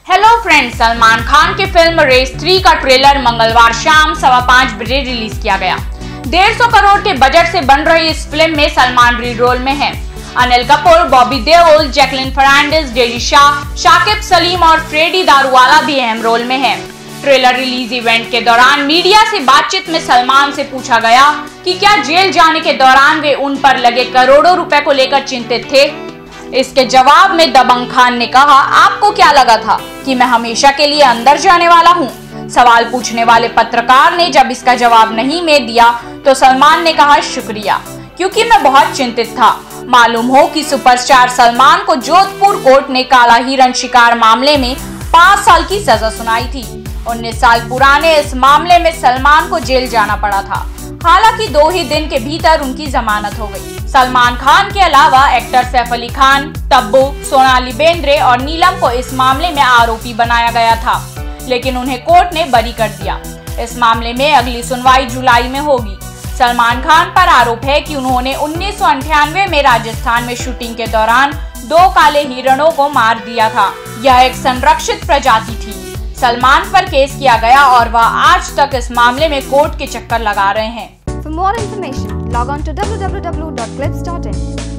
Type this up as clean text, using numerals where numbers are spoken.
Hello friends, Salman Khan की film race 3 का trailer मंगलवार शाम 5:15 बजे रिलीज किया गया। 150 करोड़ के बजट से बन रही इस फिल्म में सलमान लीड रोल में है। अनिल कपूर, बॉबी देओल, जैकलिन फर्नांडिस, डेजी शाह, शाकिब सलीम और फ्रेडी दारूवाला भी अहम रोल में हैं। ट्रेलर रिलीज इवेंट के दौरान मीडिया से बातचीत में सलमान से पूछा गया कि क्या जेल जाने के दौरान वे उन पर लगे करोड़ों रुपए को लेकर चिंतित थे। इसके जवाब में दबंग खान ने कहा, आपको क्या लगा था कि मैं हमेशा के लिए अंदर जाने वाला हूं? सवाल पूछने वाले पत्रकार ने जब इसका जवाब नहीं में दिया तो सलमान ने कहा, शुक्रिया, क्योंकि मैं बहुत चिंतित था। मालूम हो कि सुपरस्टार सलमान को जोधपुर कोर्ट ने काला हिरण शिकार मामले में 5 साल की सजा सुनाई थी। 19 साल पुराने इस मामले में सलमान को जेल जाना पड़ा था। हालांकि 2 ही दिन के भीतर उनकी जमानत हो गई। सलमान खान के अलावा एक्टर सैफ अली खान, तब्बू, सोनाली बेंद्रे और नीलम को इस मामले में आरोपी बनाया गया था, लेकिन उन्हें कोर्ट ने बरी कर दिया। इस मामले में अगली सुनवाई जुलाई में होगी। सलमान खान पर आरोप है कि उन्होंने 1998 में राजस्थान में शूटिंग के दौरान 2 काले हिरणों को मार दिया था। यह एक संरक्षित प्रजाति थी। सलमान पर केस किया गया और वह आज तक इस मामले में कोर्ट के चक्कर लगा रहे हैं। For more information, log on to www.clips.in.